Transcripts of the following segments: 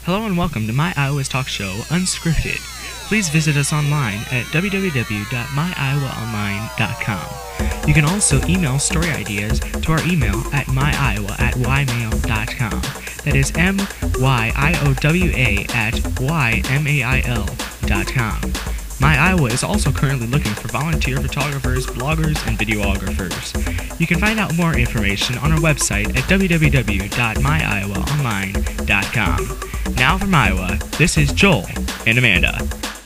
Hello and welcome to My Iowa's talk show, Unscripted. Please visit us online at www.myiowaonline.com. You can also email story ideas to our email at myowa@ymail.com. That is myowa@ymail.com. My Iowa is also currently looking for volunteer photographers, bloggers, and videographers. You can find out more information on our website at www.myowaonline.com. Now from Iowa, this is Joel and Amanda.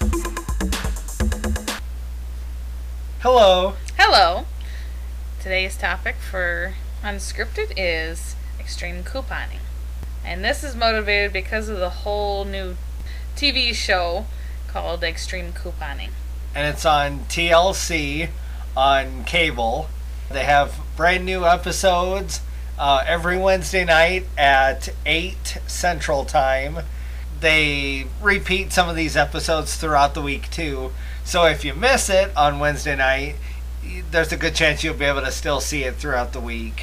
Hello. Hello. Today's topic for Unscripted is extreme couponing. And this is motivated because of the whole new TV show called Extreme Couponing. And it's on TLC on cable. They have brand new episodes every Wednesday night at 8 Central Time. They repeat some of these episodes throughout the week too. So if you miss it on Wednesday night, there's a good chance you'll be able to still see it throughout the week.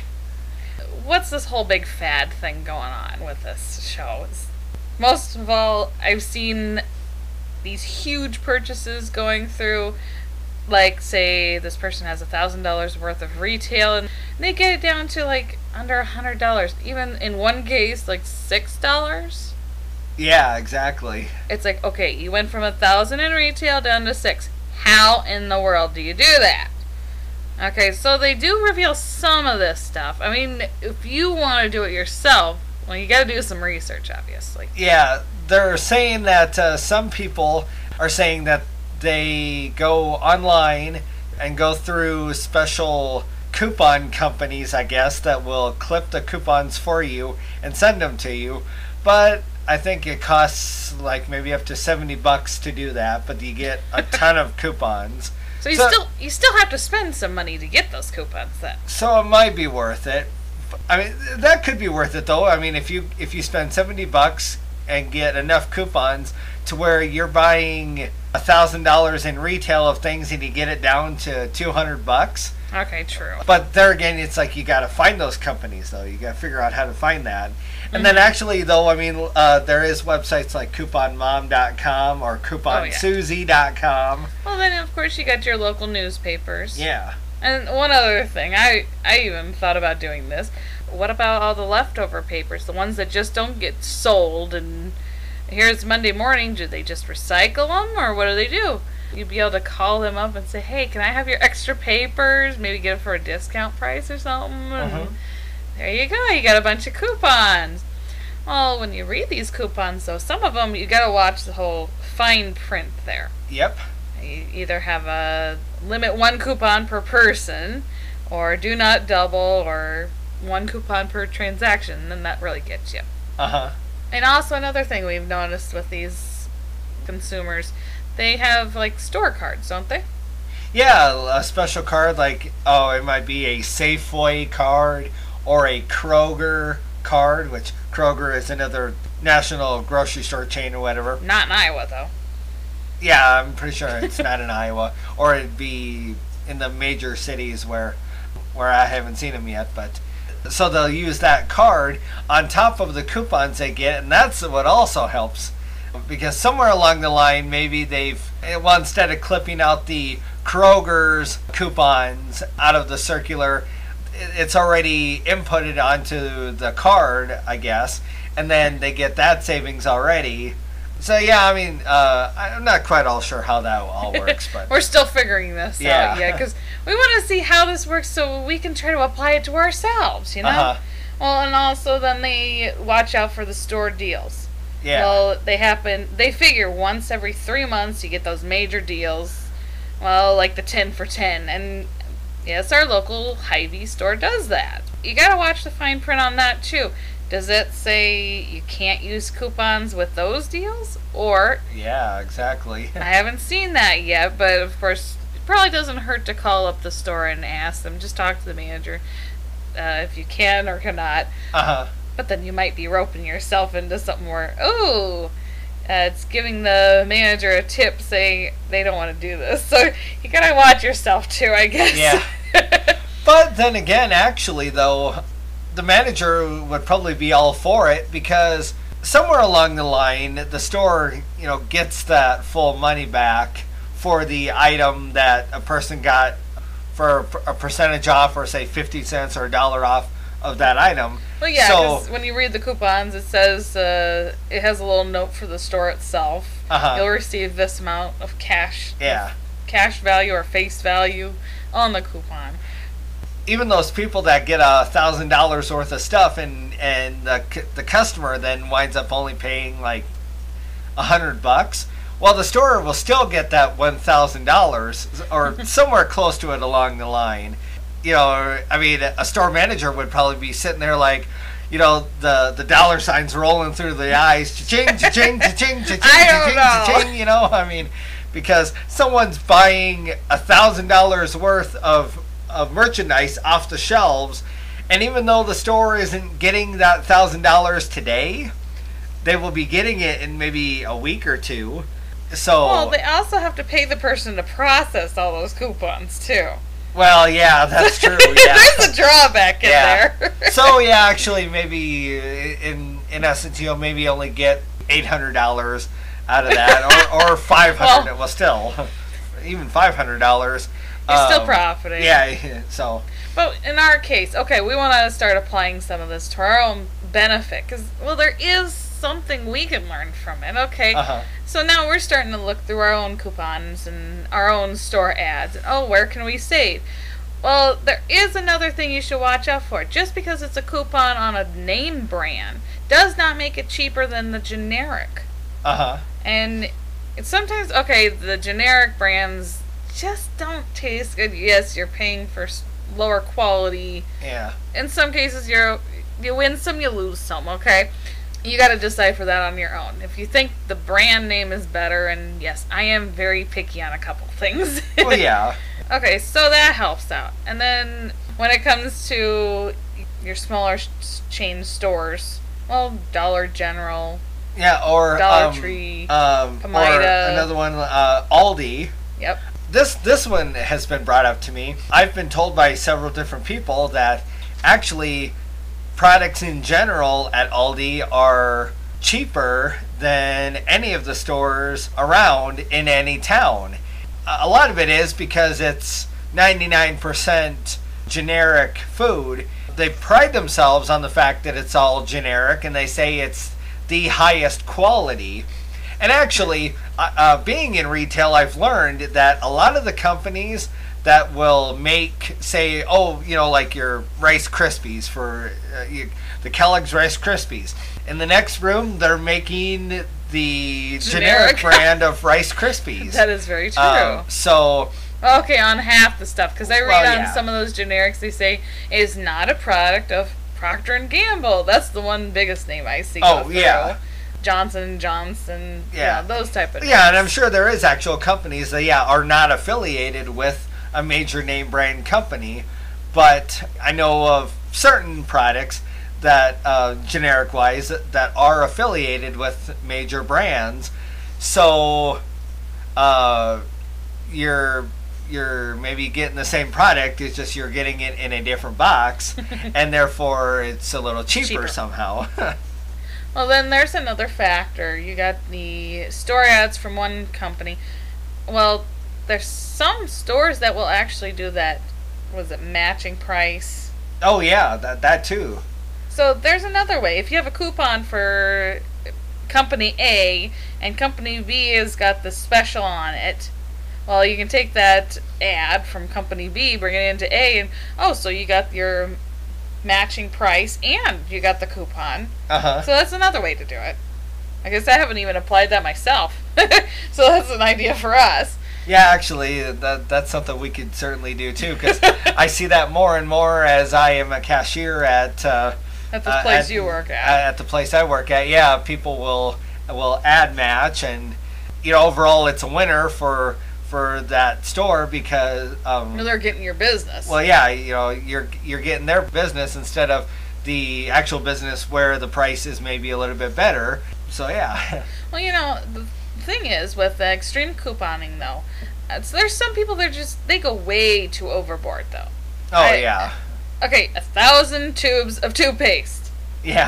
What's this whole big fad thing going on with this show? Most of all, I've seen these huge purchases going through, like, say this person has $1,000 worth of retail and they get it down to like under $100, even in one case like $6. Yeah, exactly. It's like, okay, you went from 1,000 in retail down to 6. How in the world do you do that? Okay, so they do reveal some of this stuff. I mean, if you want to do it yourself, well, you got to do some research, obviously. Yeah, they're saying that some people are saying that they go online and go through special coupon companies, I guess, that will clip the coupons for you and send them to you. But I think it costs like maybe up to $70 to do that, but you get a ton of coupons. So you still have to spend some money to get those coupons then. So it might be worth it. I mean, that could be worth it though. I mean, if you spend $70 and get enough coupons to where you're buying $1,000 in retail of things and you get it down to $200. Okay, true. But there again, it's like you got to find those companies though. You got to figure out how to find that. And then actually though, I mean, there is websites like couponmom.com or couponsusie.com. Well, then of course you got your local newspapers. Yeah. And one other thing, I even thought about doing this. What about all the leftover papers, the ones that just don't get sold? And here's Monday morning, do they just recycle them, or what do they do? You'd be able to call them up and say, hey, can I have your extra papers? Maybe get it for a discount price or something. And there you go, you got a bunch of coupons. Well, when you read these coupons, though, some of them you got to watch the whole fine print there. Yep. You either have a limit 1 coupon per person, or do not double, or 1 coupon per transaction, and that really gets you. And also another thing we've noticed with these consumers, they have like store cards, don't they? Yeah, a special card like, it might be a Safeway card or a Kroger card, which Kroger is another national grocery store chain or whatever. Not in Iowa, though. Yeah, I'm pretty sure it's not in Iowa, or it'd be in the major cities where I haven't seen them yet. But so they'll use that card on top of the coupons they get, and that's what also helps, because somewhere along the line maybe instead of clipping out the Kroger's coupons out of the circular, it's already inputted onto the card, I guess, and then they get that savings already. So yeah, I mean, I'm not quite all sure how that all works, but we're still figuring this out, because we want to see how this works so we can try to apply it to ourselves, you know? Well, and also then they watch out for the store deals. Yeah. Well, they figure once every 3 months you get those major deals, well, like the 10 for 10, and yes, our local Hy-Vee store does that. You gotta watch the fine print on that too. Does it say you can't use coupons with those deals? Or... Yeah, exactly. I haven't seen that yet, but of course, it probably doesn't hurt to call up the store and ask them. Just talk to the manager if you can or cannot. But then you might be roping yourself into something where, it's giving the manager a tip saying they don't want to do this. So you gotta watch yourself too, I guess. Yeah. But then again, actually, though, the manager would probably be all for it, because somewhere along the line, the store, gets that full money back for the item that a person got for a percentage off, or say 50 cents or $1 off of that item. Well, yeah, because when you read the coupons, it says it has a little note for the store itself. You'll receive this amount of cash. Yeah. Cash value or face value on the coupon. Even those people that get $1,000 worth of stuff, and the customer then winds up only paying like $100, well, the store will still get that $1,000 or somewhere close to it along the line. I mean, a store manager would probably be sitting there like, the dollar signs rolling through the eyes, cha-ching, cha-ching, cha-ching, cha-ching, cha-ching, cha-ching, I mean, because someone's buying $1,000 worth of merchandise off the shelves, and even though the store isn't getting that $1,000 today, they will be getting it in maybe a week or two. So, well, they also have to pay the person to process all those coupons too. Well, yeah, that's true. Yeah. There's a drawback in there. So, yeah, actually, maybe in essence, maybe only get $800 out of that, or $500. Well, still, even $500. You're still profiting. Yeah. So. But in our case, okay, we want to start applying some of this to our own benefit, because there is something we can learn from it. Okay. So now we're starting to look through our own coupons and our own store ads. And, where can we save? Well, there is another thing you should watch out for. Just because it's a coupon on a name brand does not make it cheaper than the generic. And it's sometimes, the generic brands just don't taste good. Yes, you're paying for lower quality. Yeah. In some cases, you win some, you lose some, okay? You got to decipher that on your own. If you think the brand name is better, and yes, I am very picky on a couple things. Well, yeah. Okay, so that helps out. And then when it comes to your smaller chain stores, well, Dollar General. Yeah, or Dollar Tree, Pomida. Or another one, Aldi. Yep. This one has been brought up to me. I've been told by several different people that actually products in general at Aldi are cheaper than any of the stores around in any town. A lot of it is because it's 99% generic food. They pride themselves on the fact that it's all generic, and they say it's the highest quality. And actually, being in retail, I've learned that a lot of the companies that will make, say, like your Rice Krispies for the Kellogg's Rice Krispies. In the next room, they're making the generic brand of Rice Krispies. That is very true. Okay, on half the stuff, because I read on some of those generics, they say is not a product of Procter & Gamble. That's the one biggest name I see. Yeah. Johnson & Johnson, those type of names. Yeah, and I'm sure there is actual companies that, are not affiliated with a major name brand company, but I know of certain products that, generic-wise, that are affiliated with major brands. So, you're maybe getting the same product, it's just you're getting it in a different box, and therefore it's a little cheaper. Somehow. Well, then there's another factor. You got the store ads from one company. Well, there's some stores that will actually do that. Was it matching price? Oh yeah, that too. So there's another way. If you have a coupon for company A and company B has got the special on it, well, you can take that ad from company B, bring it into A, and so you got your matching price and you got the coupon. So that's another way to do it. I guess I haven't even applied that myself. So that's an idea for us. Yeah, actually, that's something we could certainly do too, because I see that more and more as I am a cashier at the place you work at. At the place I work at, yeah, people will ad match, and overall it's a winner for that store because they're getting your business. Well, yeah, you're getting their business instead of the actual business where the price is maybe a little bit better. So yeah. Well, the thing is with the extreme couponing though, there's some people they go way too overboard though. Oh yeah. Okay, 1,000 tubes of toothpaste. Yeah.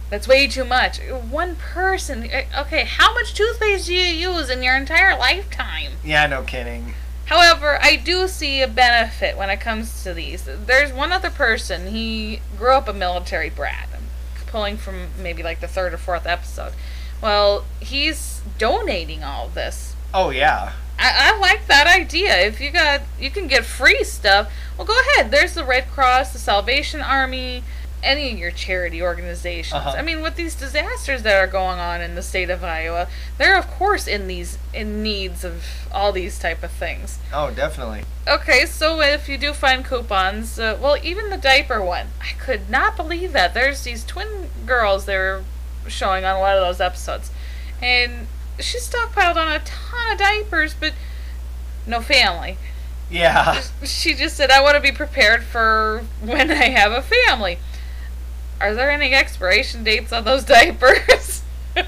That's way too much. One person. Okay, how much toothpaste do you use in your entire lifetime? Yeah, no kidding. However, I do see a benefit when it comes to these. There's one other person. He grew up a military brat. I'm pulling from maybe like the 3rd or 4th episode. Well, he's donating all of this. Oh, yeah. I like that idea. If you can get free stuff, well, go ahead. There's the Red Cross, the Salvation Army, any of your charity organizations. I mean, with these disasters that are going on in the state of Iowa, they're of course in needs of all these type of things. Oh, definitely. Okay, so if you do find coupons, well, even the diaper one, I could not believe that. There's these twin girls they were showing on one of those episodes, and she stockpiled on a ton of diapers, but no family. Yeah. She just said, I want to be prepared for when I have a family. Are there any expiration dates on those diapers? Because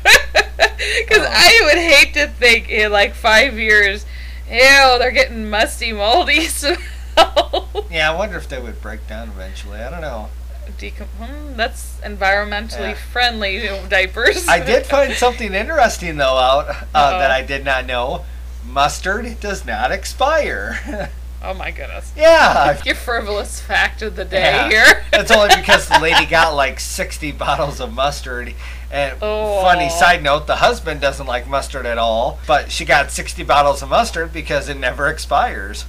I would hate to think in like 5 years, ew, they're getting musty, moldy smell. Yeah, I wonder if they would break down eventually. I don't know. That's environmentally friendly diapers. I did find something interesting though out that I did not know. Mustard does not expire. Oh my goodness. Yeah. Your frivolous fact of the day here. That's only because the lady got like 60 bottles of mustard. And funny side note, the husband doesn't like mustard at all, but she got 60 bottles of mustard because it never expires.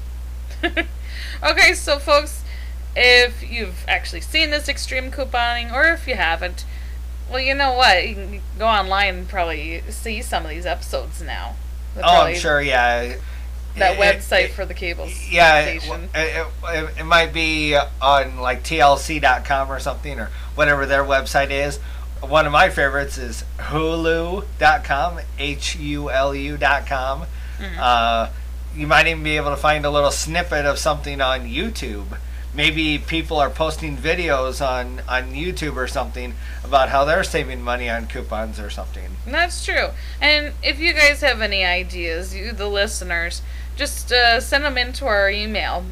Okay, so folks, if you've actually seen this extreme couponing, or if you haven't, well, you know what? You can go online and probably see some of these episodes now. I'm sure, yeah. That website for the cable station. It might be on like TLC.com or something, or whatever their website is. One of my favorites is Hulu.com, HULU.com. You might even be able to find a little snippet of something on YouTube. Maybe people are posting videos on YouTube or something about how they're saving money on coupons or something. That's true. And if you guys have any ideas, you the listeners, just send them into our email,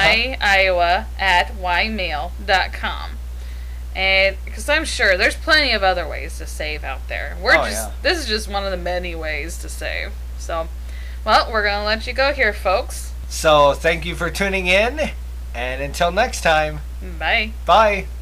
myiowa@ymail.com. And because I'm sure there's plenty of other ways to save out there. This is just one of the many ways to save. So, well, we're going to let you go here, folks. So, thank you for tuning in, and until next time. Bye. Bye.